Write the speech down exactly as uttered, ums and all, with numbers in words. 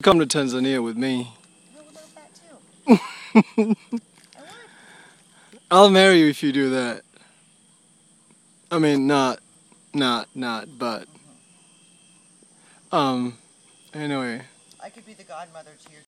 Come to Tanzania with me. I would love that too. I would. I'll marry you if you do that. I mean, not, not, not, but. Um, anyway. I could be the godmother to your